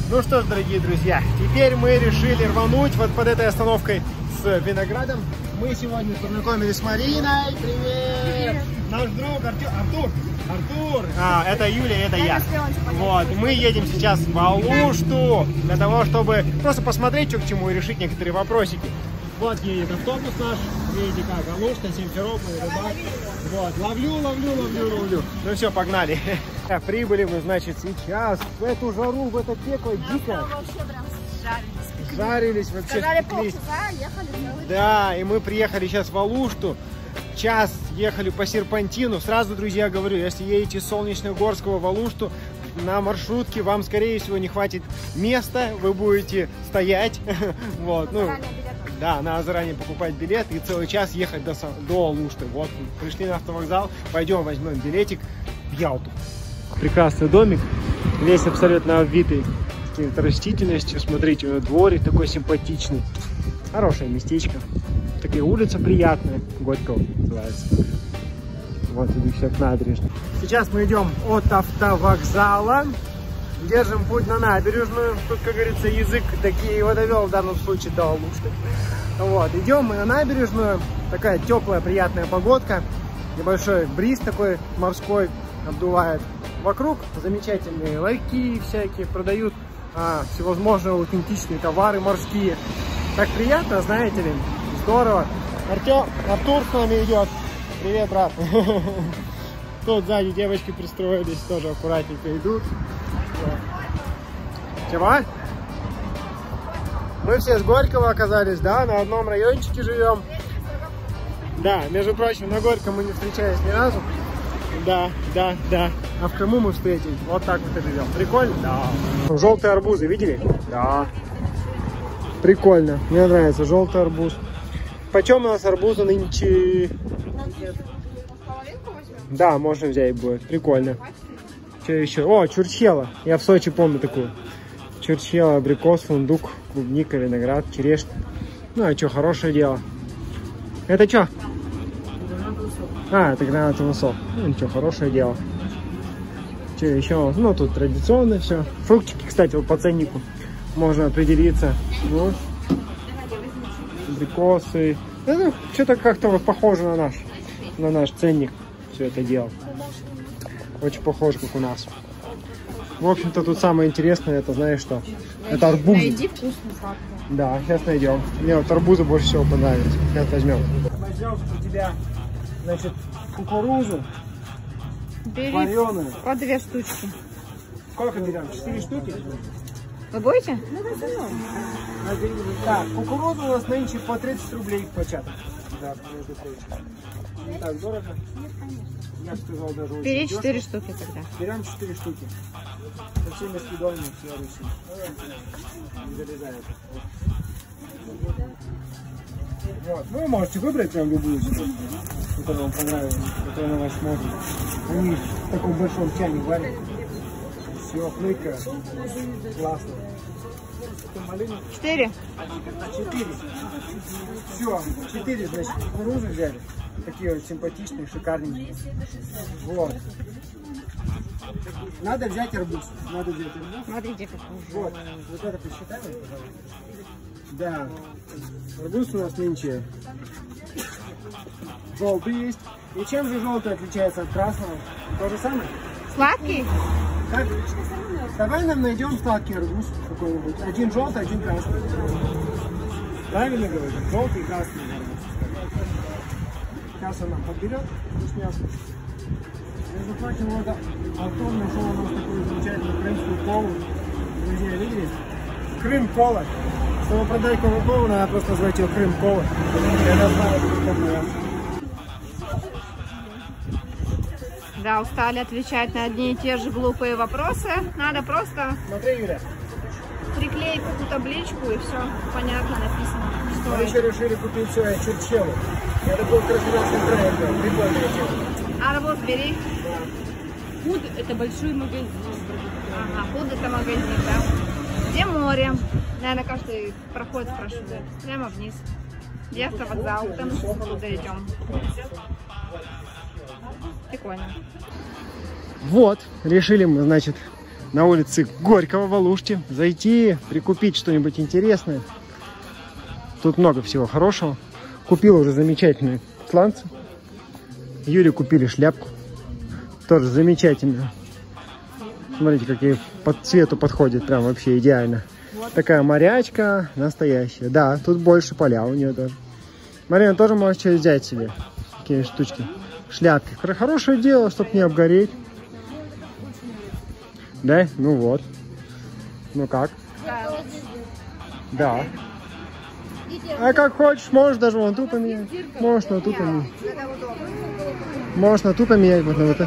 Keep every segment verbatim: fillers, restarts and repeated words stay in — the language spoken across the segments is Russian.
Ну что ж, дорогие друзья, теперь мы решили рвануть вот под этой остановкой с виноградом. Мы сегодня познакомились с Мариной. Привет! Наш друг Артур. Артур. Артур. А, это Юлия, это я. Вот, мы едем сейчас в Алушту для того, чтобы просто посмотреть, что к чему, и решить некоторые вопросики. Вот едет автобус наш, видите как, Алушта, Симферополь, Рыбак. Вот, ловлю, ловлю, ловлю, ловлю. Ну все, погнали. Прибыли мы, значит, сейчас в эту жару, в это пекло дико. Жарились вообще. Сказали полчаса, ехали целый. Да, и мы приехали сейчас в Алушту. Час ехали по серпантину. Сразу, друзья, говорю, если едете с Солнечногорского в Алушту, на маршрутке вам, скорее всего, не хватит места. Вы будете стоять. Вот, ну, да, надо заранее покупать билет и целый час ехать до, до Алушты. Вот, пришли на автовокзал. Пойдем возьмем билетик в Ялту. Прекрасный домик. Весь абсолютно обвитый какой-то растительностью. Смотрите, у него дворик такой симпатичный. Хорошее местечко. Такая улица приятная. Горького называется. Вот, иду сейчас к набережной. Сейчас мы идем от автовокзала. Держим путь на набережную. Тут, как говорится, язык такие его довел в данном случае до Алушты. Вот, идем мы на набережную. Такая теплая, приятная погодка. Небольшой бриз такой морской обдувает. Вокруг замечательные ларьки всякие. Продают а, всевозможные аутентичные товары морские. Так приятно, знаете ли. Здорово. Артем, Артур с нами идет. Привет, брат. Тут сзади девочки пристроились, тоже аккуратненько идут. Чего? Мы все с Горького оказались, да, на одном райончике живем. Да, между прочим, на Горьком мы не встречались ни разу. Да, да, да. А в Крыму мы встретились. Вот так вот и живем. Прикольно? Да. Желтые арбузы, видели? Да. Прикольно. Мне нравится желтый арбуз. Почем у нас арбузы нынче? Да, можно взять будет. Прикольно. Что еще? О, чурчхела. Я в Сочи помню такую. Чурчхела, абрикос, фундук, клубника, виноград, черешня. Ну, а что, хорошее дело. Это что? А, это гранатовый сок. Ну, ничего, хорошее дело. Что еще? Ну, тут традиционно все. Фруктики, кстати, вот по ценнику можно определиться. Ну, абрикосы. Ну, что-то как-то вот похоже на наш, на наш ценник. Все это дело. Очень похоже, как у нас. В общем-то, тут самое интересное, это знаешь что? Это арбуз. Найди вкусно, сладкое. Да, сейчас найдем. Мне вот арбузы больше всего понравились. Сейчас возьмем. Возьмем у тебя, значит, кукурузу. Бери вареную. по две штучки. Сколько берем? Четыре штуки? Вы будете? Так, кукуруза у нас нынче по тридцать рублей початок. Да, не так дорого. Нет, конечно. Я бы сказал, даже очень Бери дешево. четыре штуки тогда. Берем четыре штуки. Со всеми съедобными все ручные. Не залезает. Вот. Ну, вы можете выбрать прям любую, которая вам понравилась, которая на вас смотрит. Они в таком большом чане варят. Все, клейка. Классно. Четыре? Четыре. Все, четыре, значит, кукурузы взяли. Такие вот симпатичные, шикарненькие. Вот. Надо взять арбуз. Надо взять арбуз. Смотрите, как Вот. Вот это посчитаем, пожалуйста. Да. Арбуз у нас нынче желтый есть. И чем же желтый отличается от красного? То же самое? Сладкий? Как? Давай нам найдем сладкий арбуз какой-нибудь. Один желтый, один красный. Правильно говорю? Желтый и красный арбуз. Сейчас он нам подберет вкусняшку. Между прочим, вот Артур нашел у нас такую замечательную крымскую колу. Друзья, видели? Крым-кола. Чтобы продать колу, надо просто назвать ее Крым-кола. Я не знаю, как это. Да, устали отвечать на одни и те же глупые вопросы. Надо просто Смотри, Юля. приклеить какую табличку и все понятно написано. Что Мы это. еще решили купить все, чурчхелу. Это был Краснодарский край, это прикольная тема. Арбуз бери. Фуд – это большой магазин. Ага, фуд это магазин, да. Где море? Наверное, каждый проход спрашивает. Прямо вниз. Где автовокзал? Там туда идем. Прикольно. Вот, решили мы, значит, на улице Горького в Алуште. Зайти, прикупить что-нибудь интересное. Тут много всего хорошего. Купил уже замечательные сланцы. Юре купили шляпку. Тоже замечательно. Смотрите, какие по цвету подходит. Прям вообще идеально. Такая морячка настоящая. Да, тут больше поля у нее тоже. Марина тоже может что взять себе. Такие штучки. Шляпки. Хорошее дело, чтобы не обгореть. Да? Ну вот. Ну как? Да. А как хочешь, можешь даже вон ту поменять. Можешь на ту поменять. Можешь на ту поменять, вот на это.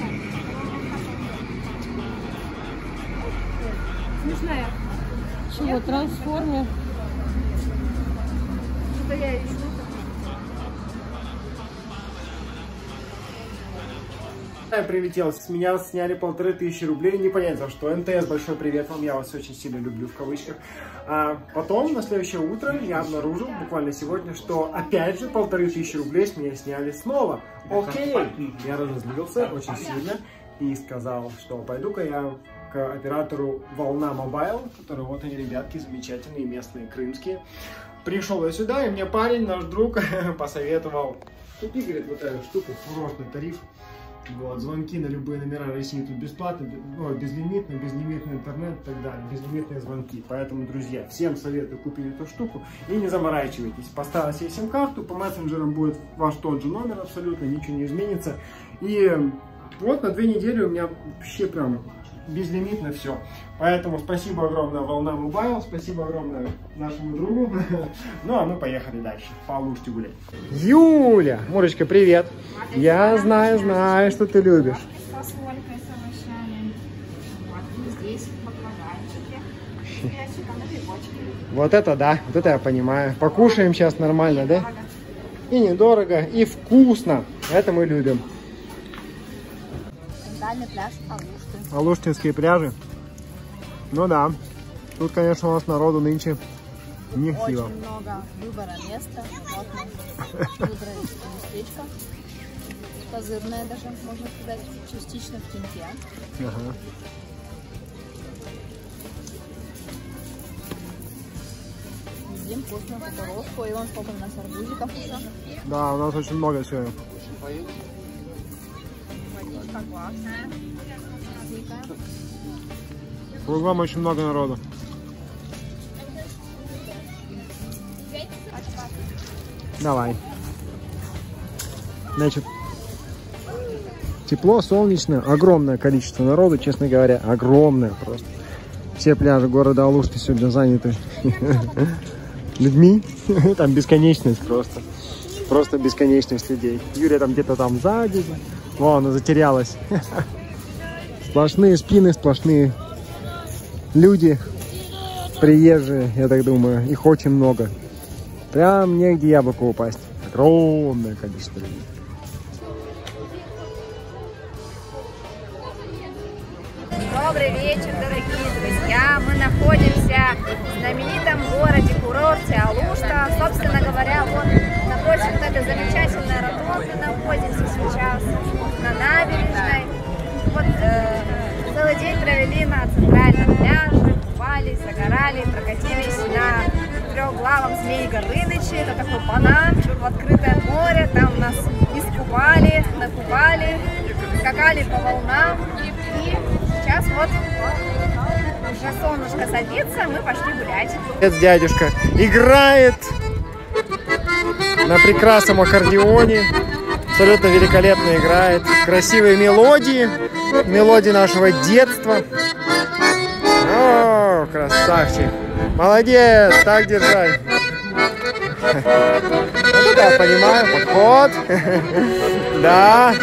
Смешная. Чего? Трансформер. Что я ищу? Прилетел, с меня сняли полторы тысячи рублей, непонятно за что. МТС, большой привет вам, я вас очень сильно люблю в кавычках. А потом, на следующее утро, я обнаружил, буквально сегодня, что опять же полторы тысячи рублей с меня сняли снова. Окей, я разозлился очень сильно и сказал, что пойду-ка я к оператору Волна Мобайл, который вот они, ребятки, замечательные, местные, крымские. Пришел я сюда, и мне парень, наш друг, посоветовал: купи, говорит, вот эту штуку, курортный тариф. Вот, звонки на любые номера России тут бесплатно, ну, безлимитный, безлимитный интернет и так далее, безлимитные звонки. Поэтому, друзья, всем советую купить эту штуку и не заморачивайтесь. Поставил себе сим-карту, по мессенджерам будет ваш тот же номер абсолютно, ничего не изменится. И вот на две недели у меня вообще прям безлимитно все. Поэтому спасибо огромное Волна Мобайл, спасибо огромное нашему другу. Ну а мы поехали дальше, по Алуште гулять. Юля, Мурочка, привет. Я знаю, знаю, что ты любишь. С фасолькой, с овощами. Вот здесь баклажанчики, перчиком и грибочки. Вот это да, вот это я понимаю. Покушаем сейчас нормально, да? И недорого, и вкусно. Это мы любим. Центральный пляж Алушты. Алуштинские пляжи. Ну да. Тут, конечно, у нас народу нынче нехило. Очень много выбора места. Вот мы выбрали местечко. Козырное даже, можно сказать, частично в теньке. Ага. Едим вкусную кукурузку. И вон сколько у нас арбузиков уже. Да, у нас очень много сегодня. Водичка классная. Кругом очень много народу. Давай. Значит, тепло, солнечно, огромное количество народу, честно говоря, огромное просто. Все пляжи города Алушты сегодня заняты людьми. Там бесконечность просто. Просто бесконечность людей. Юля там где-то там сзади. Вон, она затерялась. Сплошные спины, сплошные люди, приезжие, я так думаю. Их очень много. Прям негде яблоку упасть. Огромное количество людей. Добрый вечер, дорогие друзья! Мы находимся в знаменитом городе-курорте Алушта. Собственно говоря, вот напротив этой замечательной ротонды находимся сейчас на набережной. Вот э, целый день провели на центральном пляже, купались, загорали, прокатились на трехглавом Змей Горыныче. Это такой банан в открытое море. Там нас искупали, накупали, скакали по волнам. И сейчас вот уже солнышко садится, мы пошли гулять. Отец дядюшка играет на прекрасном аккордеоне. Абсолютно великолепно играет. Красивые мелодии. Мелодии нашего детства. О, красавчик. Молодец, так держать. Вот это я понимаю, подход. Да.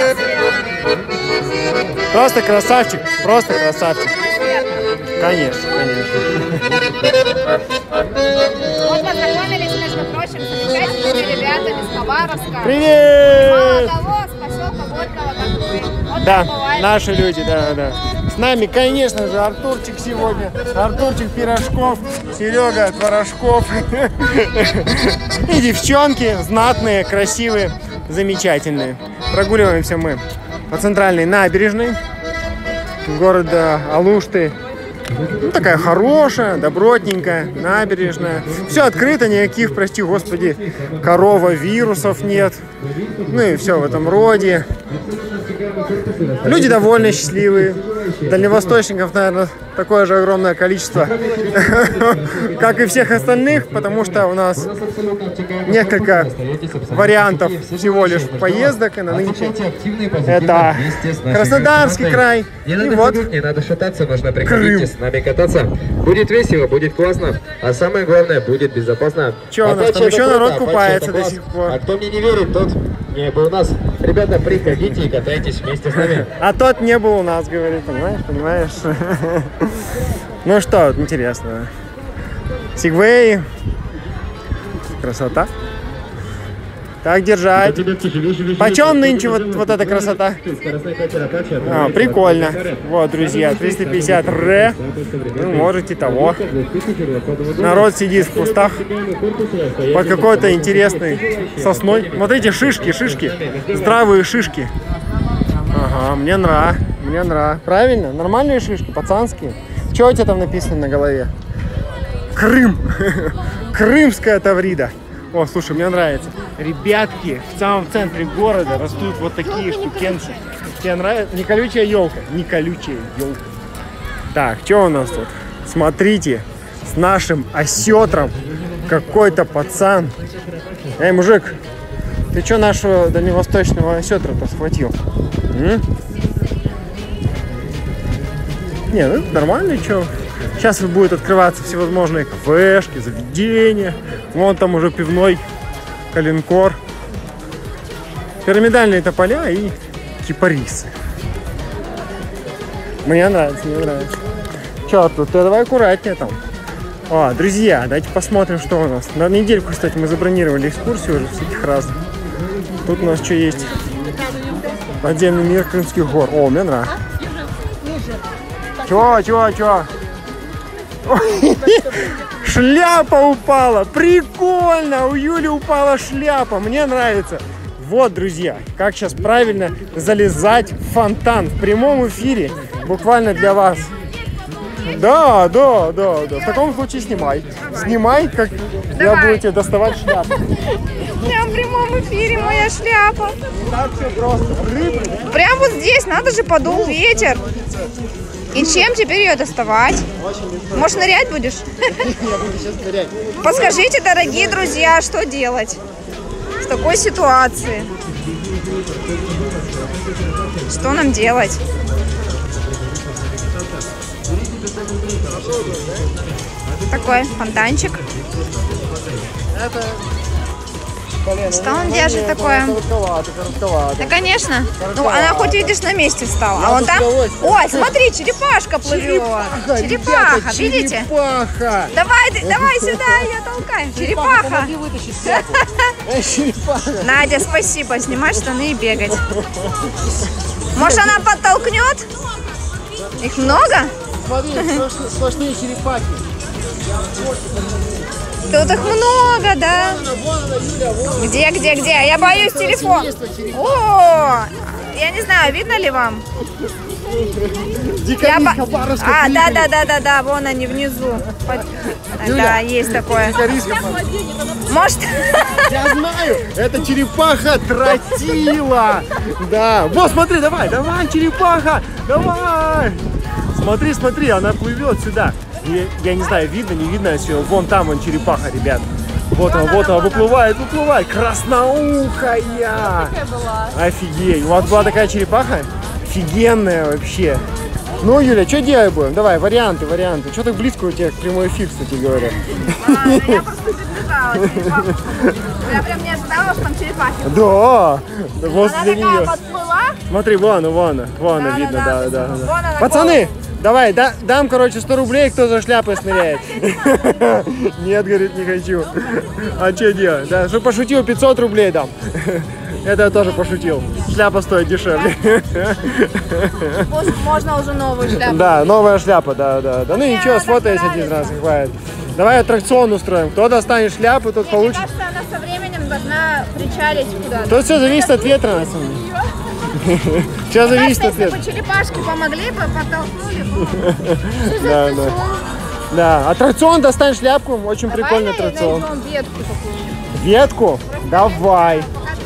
Просто красавчик, просто красавчик. Конечно, конечно. Вот познакомились, между прочим, с замечательными ребятами с Хабаровска. Привет! Мало того, с поселка Горького, как вы. Вот Да, бывает. наши люди, да, да. С нами, конечно же, Артурчик сегодня. Артурчик Пирожков, Серега Творожков. И девчонки знатные, красивые, замечательные. Прогуливаемся мы по центральной набережной. города Алушты. Ну, такая хорошая, добротненькая, набережная. Все открыто, никаких, прости господи, коровавирусов нет. Ну и все в этом роде. Люди довольно счастливые. Дальневосточников, наверное, такое же огромное количество, как и всех остальных, потому что у нас несколько вариантов всего лишь поездок и на нынче. Это Краснодарский край. Не И надо вот ходить, не надо шататься, можно приходить с нами кататься. Будет весело, будет классно, а самое главное, будет безопасно. Че у нас там еще народ купается до сих пор. А кто мне не верит, тот не был у нас. Ребята, приходите и катайтесь вместе с нами. А тот не был у нас, говорит, понимаешь, понимаешь? Ну что, интересно. Сигвей. Красота. Так держать. Почем нынче вот, вот эта красота? А, прикольно. Вот, друзья, триста пятьдесят ре. Вы можете того. Народ сидит в кустах под какой-то интересной сосной. Смотрите, шишки, шишки. Здравые шишки. Ага, мне нра. Мне нра. Правильно? Нормальные шишки, пацанские. Что у тебя там написано на голове? Крым. Крымская таврида. О, слушай, мне нравится. Ребятки, в самом центре города растут вот такие штукенцы. Тебе нравится? Не колючая елка. Не колючая елка. Так, что у нас тут? Смотрите, с нашим осетром какой-то пацан. Эй, мужик, ты что нашего дальневосточного осетра-то схватил? М? Не, ну нормально, что? Сейчас будет открываться всевозможные кафешки, заведения. Вон там уже пивной калинкор. Пирамидальные тополя и кипарисы. Мне нравится, мне нравится. Че тут? Давай аккуратнее там. О, друзья, давайте посмотрим, что у нас. На недельку, кстати, мы забронировали экскурсию уже всяких разных. Тут у нас что есть? Подземный мир Крымских гор. О, мне нравится. Чё, чё, чё? Шляпа упала! Прикольно! У Юли упала шляпа! Мне нравится! Вот, друзья, как сейчас правильно залезать в фонтан в прямом эфире, буквально для вас. Да, да, да, да. В таком случае снимай. Снимай, как я буду тебе доставать шляпу. Прям в прямом эфире моя шляпа. Так все просто. Рыбы, да? Прям вот здесь, надо же, подул ветер. И чем теперь ее доставать? Может, нырять будешь? Я буду сейчас нырять. Подскажите, дорогие друзья, что делать в такой ситуации? Что нам делать? Такой фонтанчик. Это... Блин, Что ну, он ну, держит нет, такое? Ну, коротковато, коротковато. Да, конечно. Ну, Коротковато. она хоть, видишь, на месте встала. Я А вон тут там... удовольствие. Ой, смотри, черепашка плывет. Черепаха, Черепаха, ребята, видите? черепаха. Давай, ты- давай сюда, ее толкаем. Черепаха. Помоги вытащить шляпу. Эй, черепаха. Надя, спасибо. Снимать штаны и бегать. Может, она подтолкнет? Их много? Смотри, сплошные, сплошные черепахи. Тут их много, да? Вон она, Юля, вон. Где, где, где? Я боюсь телефон. О, я не знаю, видно ли вам? Я Дикари бо- Хабаровска А, да, прибыли. да, да, да, да, вон они внизу. Под- Юля, Да, есть такое. Дикари Хабаровска. Может, Я знаю, это черепаха тротила. Да, вот смотри, давай, давай, черепаха, давай. Смотри, смотри, она плывет сюда. Я, я не знаю, видно, не видно отсюда. Вон там вон черепаха, ребят. Вот она, вот она, выплывает, выплывает. Красноухая. Офигеть. У вас была такая черепаха? Офигенная вообще. Ну, Юля, что делать будем? Давай, варианты, варианты. Что так близко у тебя к прямой эфир, кстати говоря? А, я просто избегала черепаху. Я прям не ожидала, что там черепахи. Да, да, вот Она для такая нее. подплыла. Смотри, вон она, вон она, вон она, Да, видно, да, да, да. да. Вон да. она, Пацаны, давай, да, дам, короче, сто рублей, кто за шляпой сныряет. Нет, говорит, не хочу. А что делать? Да, что пошутил, пятьсот рублей дам. Это я тоже пошутил. Шляпа стоит дешевле. Может, можно уже новую шляпу. Да, новая шляпа, да, да. Да ну ничего, сфотаюсь один раз, и хватит. Давай аттракцион устроим. Кто достанет шляпу, тот Мне получит. кажется, она со временем должна причалить куда-то. Тут все зависит от ветра, на самом деле. Сейчас зависит от Если этого. бы черепашки помогли бы, подтолкнули бы. Да, да. Да, аттракцион, достань шляпку, очень прикольный аттракцион. Найдем ветку какую-нибудь. Ветку? Давай.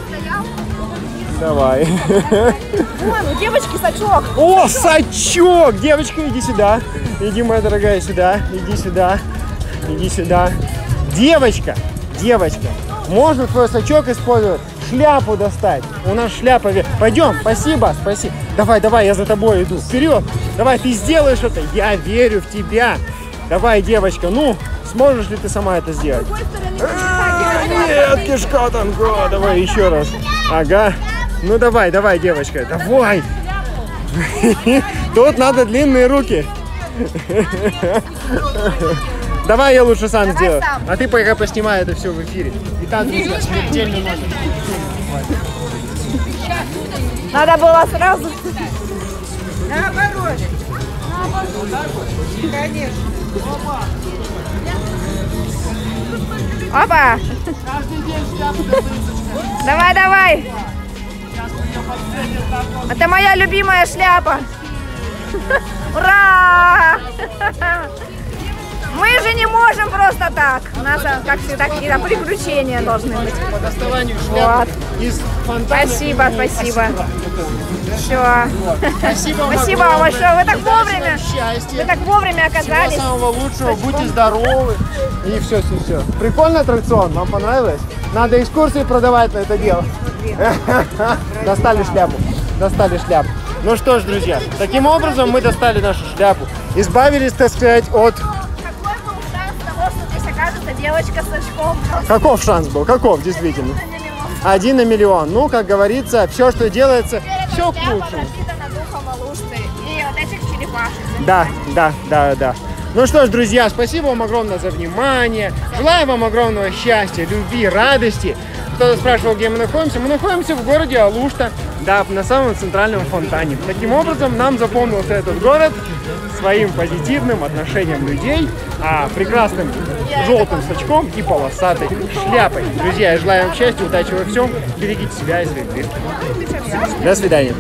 Давай. Вон, у девочки сачок. О, сачок! Девочка, иди сюда. Иди, моя дорогая, сюда. Иди сюда. Иди сюда. Девочка, девочка, можно твой сачок использовать? Шляпу достать. У нас шляпа. Пойдем, спасибо, спасибо. Давай, давай, я за тобой иду. Вперед. Давай, ты сделаешь это. Я верю в тебя. Давай, девочка, ну, сможешь ли ты сама это сделать? Нет, кишка танго. Давай еще раз. Ага. Ну давай, давай, девочка, давай. Тут надо длинные руки. Давай я лучше сам сделаю. А ты пока поснимай это все в эфире. Итак, друзья, смертельный нож. Надо было сразу. Наоборот. Конечно. Опа! Давай, давай! Это моя любимая шляпа! Ура! Мы же не можем просто так. У нас, как всегда, какие-то приключения должны быть. По доставанию шляпы Вот. из фонтана. Спасибо, спасибо. Все. Спасибо, Спасибо вам большое. Вы так вовремя. Счастье. Вы так вовремя оказались. Всего самого лучшего. Будьте здоровы. И все, все, все. Прикольный аттракцион. Вам понравилось? Надо экскурсии продавать на это дело. Достали шляпу. Достали шляпу. Ну что ж, друзья, таким образом мы достали нашу шляпу. Избавились, так сказать, от... Какой был шанс того, что здесь окажется девочка с очком? Каков шанс был? Каков, действительно? Один на миллион. Ну, как говорится, все, что делается, все к лучшему. Пропитана духом Алушты и вот этих черепашек. Да, да, да, да. Ну что ж, друзья, спасибо вам огромное за внимание. Желаю вам огромного счастья, любви, радости. Кто-то спрашивал, где мы находимся. Мы находимся в городе Алушта, да, на самом центральном фонтане. Таким образом, нам запомнился этот город своим позитивным отношением людей, а прекрасным желтым сачком и полосатой шляпой. Друзья, я желаю вам счастья, удачи во всем. Берегите себя и своих близких. До свидания.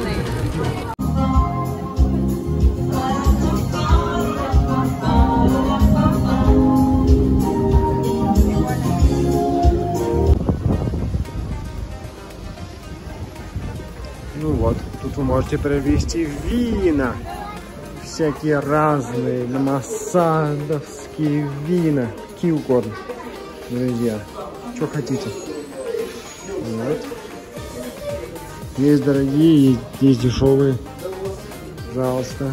Ну вот, тут вы можете приобрести вина. Всякие разные масадовские вина. Какие угодно. Друзья, что хотите. Вот. Есть дорогие, есть, есть дешевые. Пожалуйста.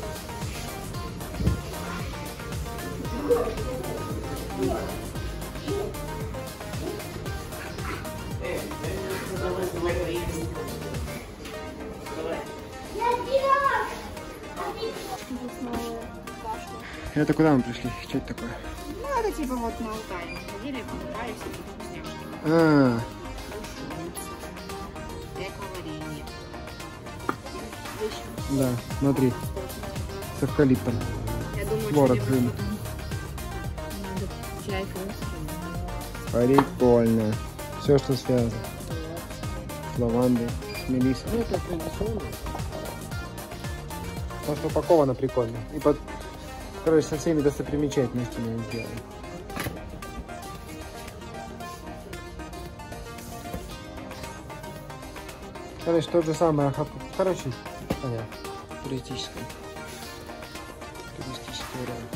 Это куда мы пришли? Что это такое? Ну, это типа вот на Алтае. Ходили, покупали всякие вкусняшки. А, Эко-варенье. да, смотри. С эвкалиптом. Я думаю, Творог что рынок. надо чай русский. Прикольно. Все, что связано. С лавандой, с мелиссой. Ну, это традиционно. Просто упаковано прикольно. И под... Короче, со всеми достопримечательностями сделали. Короче, тот же самый охота. Короче, понятно. Туристический. Туристический вариант.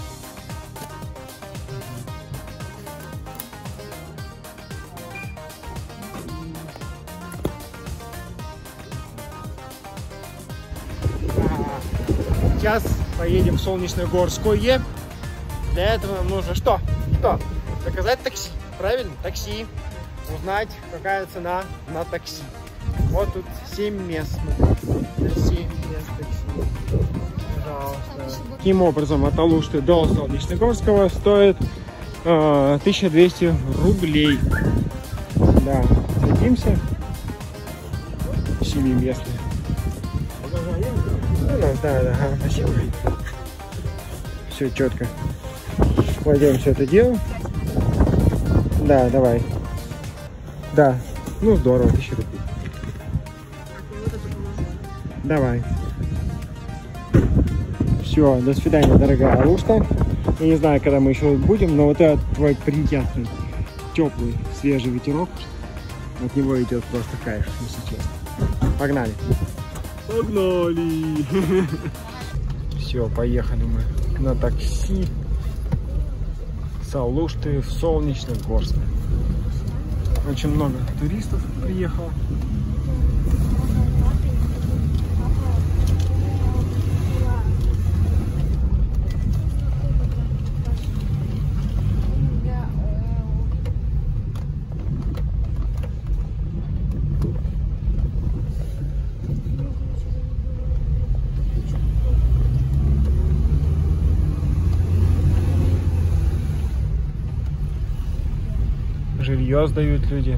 Сейчас поедем в Солнечногорское. Для этого нам нужно что? Что? Заказать такси. Правильно? Такси. Узнать, какая цена на такси. Вот тут семь мест. семь мест такси. Пожалуйста. Таким образом, от Алушты до Солнечногорского стоит э, тысяча двести рублей. Да. Садимся. Семиместный. Ну, да, да, ага, спасибо. Все четко. Кладем все это дело. Да, давай. Да. Ну здорово, тысяча рублей. Давай. Все, до свидания, дорогая Алушта. Я не знаю, когда мы еще будем, но вот этот твой приятный, теплый, свежий ветерок, от него идет просто кайф, если честно. Погнали. Погнали. Все, поехали мы на такси с Алушты в Солнечногорск. Очень много туристов приехало. Жилье сдают люди.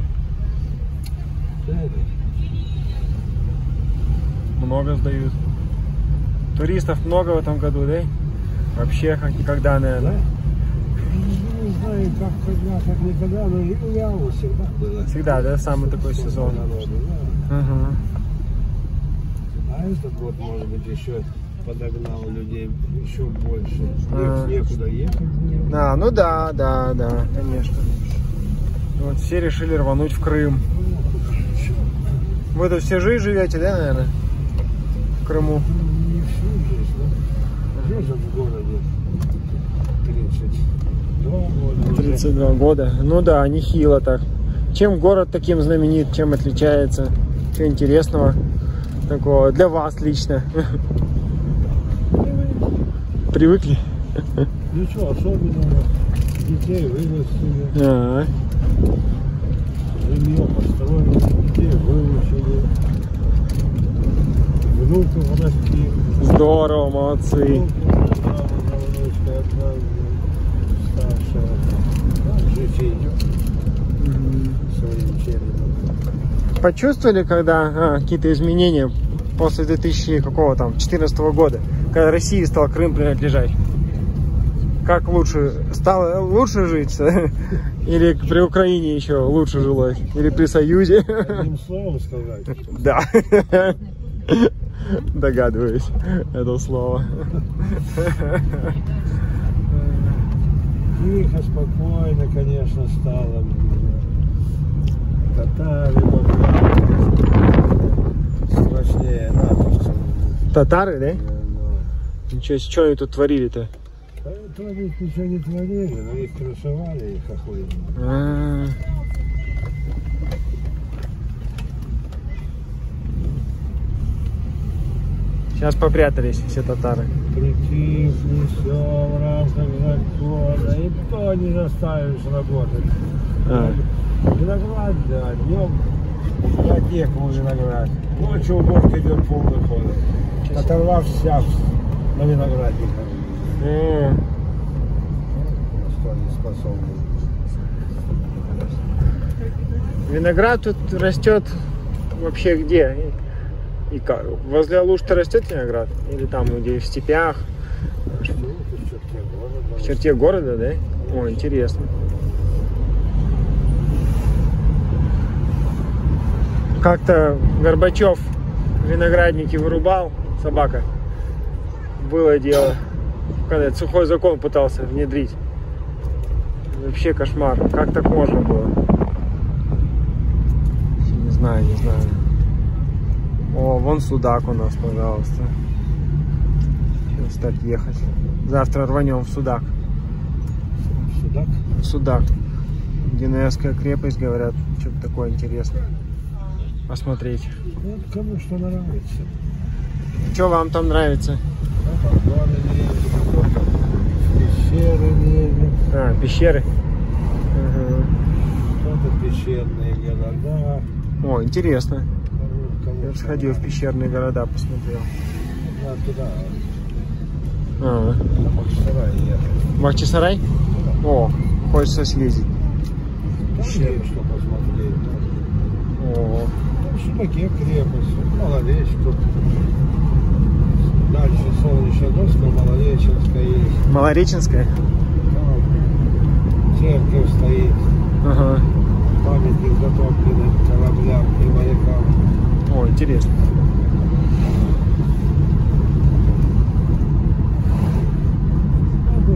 Много сдают. Туристов много в этом году, да? Вообще как никогда, наверное. Не знаю, как когда, как никогда, но я всегда было. Всегда, да? Самый такой сезон. Народу, да. Угу. А этот год, может быть, еще подогнал людей еще больше. А. Некуда ехать. А, ну да, да, да, конечно. Вот все решили рвануть в Крым. Вы тут все жизнь живете, да, наверное? В Крыму. Не всю жизнь, да. Живем в городе тридцать два года. тридцать два года. Ну да, нехило так. Чем город таким знаменит, чем отличается? Что интересного такого для вас лично? Привыкли? Ничего особенного. Детей вырастили. А -а. Жилье построили, детей выучили. Внуков растили. Здорово, молодцы. Почувствовали, когда а, какие-то изменения после две тысячи какого там четырнадцатого года, когда России стал Крым принадлежать? Как лучше? Стало лучше жить? Или при Украине еще лучше жилось? Или при Союзе? Одним словом сказать. Да. Догадываюсь, это слово. Тихо, спокойно, конечно, стало. Татары, страшнее натовцев. Татары, да? Ну, Ничего, что они тут творили-то? творить ничего не творили, но их крышевали, их охуенно. А -а -а. Сейчас попрятались все татары. Прикинь, все в рамках закона, и то не заставишь работать. А. Виноград, да, днем ипотеку виноград. Ночью уборка идет полный ход. Оторвав вся на виноградниках. Mm. Что не способны. Виноград тут растет вообще где? И как? Возле Алушты растет виноград? Или там где в степях? В черте города. В черте города, да? О, интересно. Как-то Горбачев виноградники вырубал, собака. Было дело. Когда этот сухой закон пытался внедрить. Вообще кошмар. Как так можно было? Не знаю, не знаю. О, вон судак у нас, пожалуйста. Сейчас так ехать. Завтра рванем в Судак. Судак? Судак. Генуэзская крепость, говорят, что-то такое интересное. Посмотреть. Вот кому что нравится. Что вам там нравится? Пещеры лезет. А, пещеры. Угу. Кто-то пещерные города. О, интересно. Кому Я сходил в пещерные города, посмотрел. Да, туда. А, На Бахчисарай ехать. Бахчисарай? О, хочется съездить. Там есть что посмотреть. О, Там в Судаке крепость. Малоречку. Дальше Солнечногорская, Малореченская есть. Малореченская? Там церковь стоит. Ага. Памятник затопленным кораблям и морякам. О, интересно.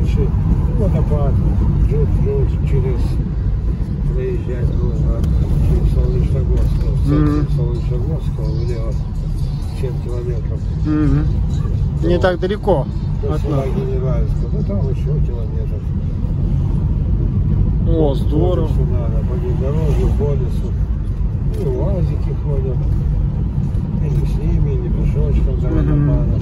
дальше водопад, жуть-жуть, через проезжать нужно через Солнечногорского, в центре Мгм. Солнечногорского влево семь километров. Мгм. Не так далеко До от села нас. Генеральского, ну там еще километр. О, здорово. Ходишь надо, по бездорожью, по лесу. И уазики ходят. Или с ними, или пешочком до Мгм. водопада.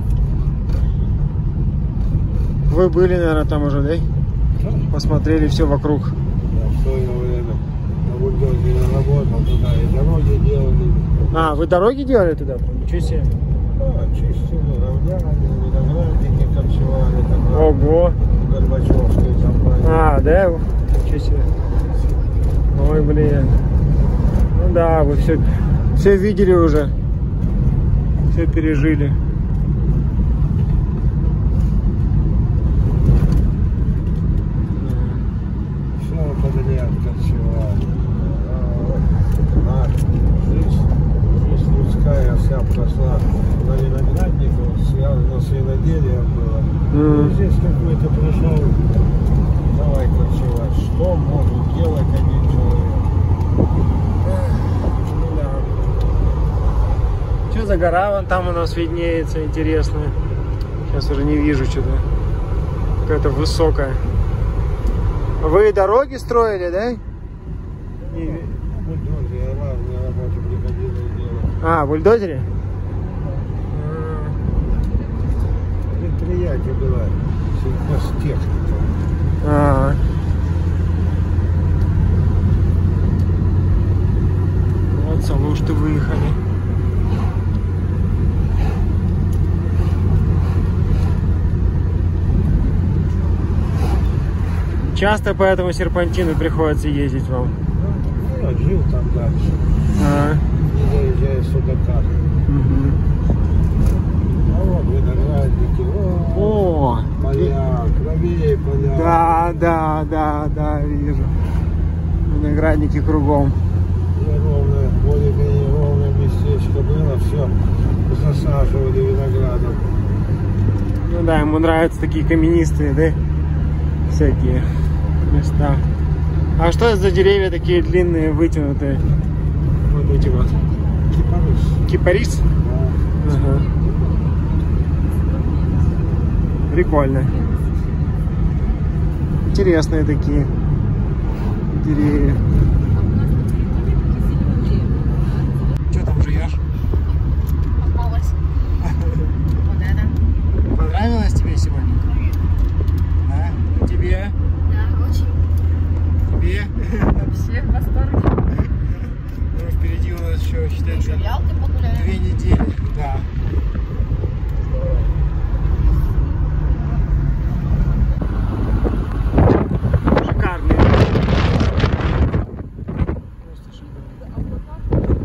Вы были, наверное, там уже, да? Да, Посмотрели все вокруг. я в свое время на бульдозере работал туда, и дороги делали. А, вы дороги делали туда? Ничего себе. Да, чистили, равняли, виноградники корчевали. Там, Ого. Горбачевской компании. А, да? Ничего себе. Ой, блин. Ну да, вы все, все видели уже. Все пережили. Все подряд корчевали. А, жизнь, жизнь людская вся прошла на виноградниках, связано с виноделием было. Мгм. И здесь какой-то пришел, давай корчевать. Что может делать один человек? Ну да. Что за гора вон там у нас виднеется, интересная. Сейчас уже не вижу что-то. Какая-то высокая. Вы дороги строили, да? И- Бульдозеры, разные работы приходилось делать. А, в бульдозере? Предприятие было сельхозтехника. А. Вот с Алушты выехали. Часто по этому серпантину приходится ездить вам? Ну, я жил там дальше, А. не заезжая сюда как. Мгм. А вот виноградники, о, О, поля, правее поля. да, да, да, да, вижу. Виноградники кругом. И ровное, более-менее ровное местечко было, все засаживали виноградом. Ну да, ему нравятся такие каменистые, да? Всякие места. А что это за деревья такие длинные, вытянутые? Вот эти вот. Кипарис. Кипарис? Да. Ага. Прикольно. Интересные такие деревья. Что там жуешь? Попалась. Вот это. Понравилось тебе сегодня? Да? А тебе? Да, очень. Тебе? Вообще в восторге. Ну, впереди у нас еще, считай, Что, в Ялте погуляем? две недели. Да. Шикарные. Просто шикарные.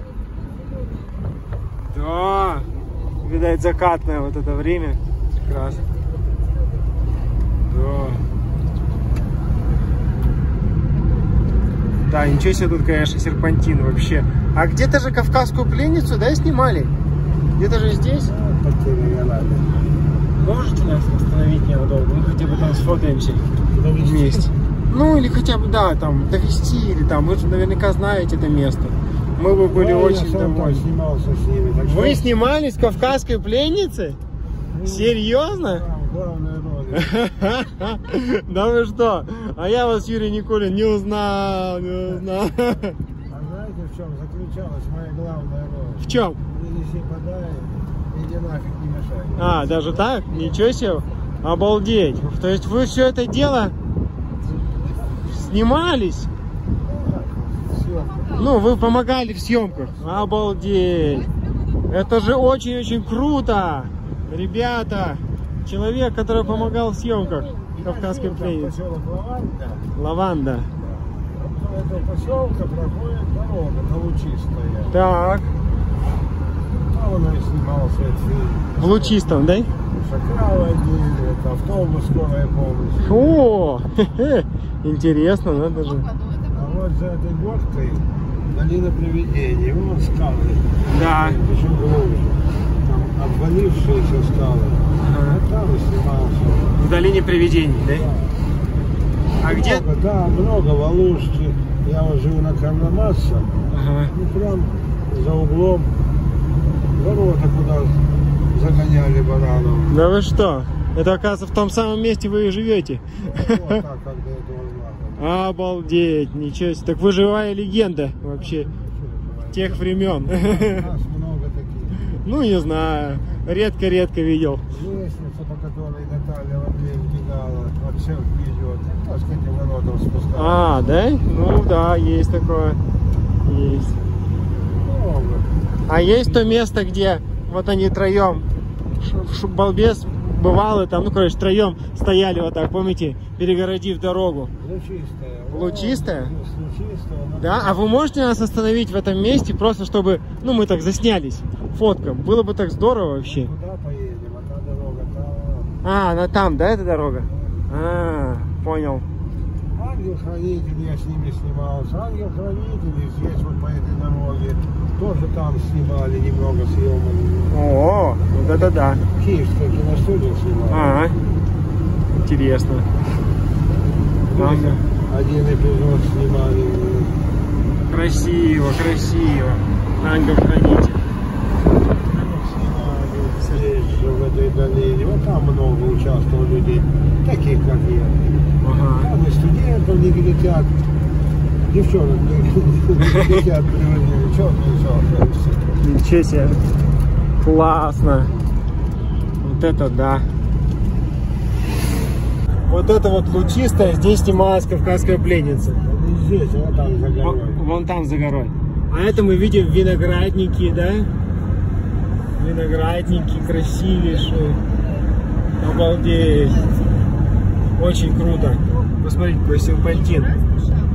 Да. Видать, закатное вот это время. Как раз. Да. Да, ничего себе тут, конечно, серпантин вообще. А где-то же Кавказскую пленницу, да, снимали? Где-то же здесь? Можете нас остановить неудобно? Ну, хотя бы там сфотаемся вместе. Ну, или хотя бы, да, там, довести, или там, вы же наверняка знаете это место. Мы бы были Да, очень я сам там довольны. снимался с ними. Так Вы что снимались с Кавказской пленницы? Серьезно? там главная роль. Да вы что? А я вас, Юрий Никулин, не узнал, не узнал. А знаете, в чем заключалась моя главная роль? В чем? Принеси подай, иди нафиг, не мешай. А, даже так? Ничего себе. Обалдеть. То есть вы все это дело снимались? Съемка. Ну, вы помогали в съемках. Обалдеть. Это же очень-очень круто. Ребята, человек, который помогал в съемках Кавказской пленницы. Поселок Лаванда. Лаванда. До этого поселка проходит дорога на Лучистая. Так. Там он и снимался этот фильм. В Лучистом, да? Шакалы водили, это автобус скорая помощь. О, хе-хе. Интересно, надо же. А вот за этой горкой долина привидений, вон скалы. Да. Еще глубже. Там обвалившиеся скалы. Ага. Вот там и снимался. В долине привидений, да? А Много, где? Да, много в Алуште. Я вот живу на Карнамасса. Ага. Ну, прям за углом. Ворота, куда загоняли баранов. Да вы что? Это, оказывается, в том самом месте вы и живете. Вот так, как до этого знака. Обалдеть, ничего себе. Так вы живая легенда вообще тех времен. Нас много таких. Ну, не знаю. Редко-редко видел. Лестница, по которой Наталья Вандреевна бегала, от церкви идет. А с каким народом спускалась. А, да? Ну да, есть такое. Есть. Много. А есть то место, где вот они троем, ш- ш- балбес бывало там, ну, короче, троем стояли вот так, помните, перегородив дорогу. Лучистая. Лучистая? О, лучистая. но- Да? А вы можете нас остановить в этом месте, просто чтобы, ну, мы так заснялись фотком? Было бы так здорово вообще. Куда поедем? А та дорога там. А, она там, да, эта дорога? А, понял. Ангел-хранитель, я с ними снимался. Ангел-хранитель здесь вот по этой дороге. Тоже там снимали, немного съемали. О, вот это да. Киевская киностудия снимала. А, интересно. Ангел. Один эпизод снимали. Красиво, красиво. Ангел-хранитель. Снимали здесь же, в этой долине. Вот там много участвовало людей, таких как я. Ага. Там и студентов негритят, девчонок негритят приводили. Черт не Ничего себе. Классно. Вот это да. Вот это вот лучистая, здесь снималась «Кавказская пленница». Не здесь, а вот там за горой. Вон, вон там за горой. А это мы видим виноградники, да? Виноградники красивейшие. Обалдеть. Очень круто. Посмотрите, какой серпантин.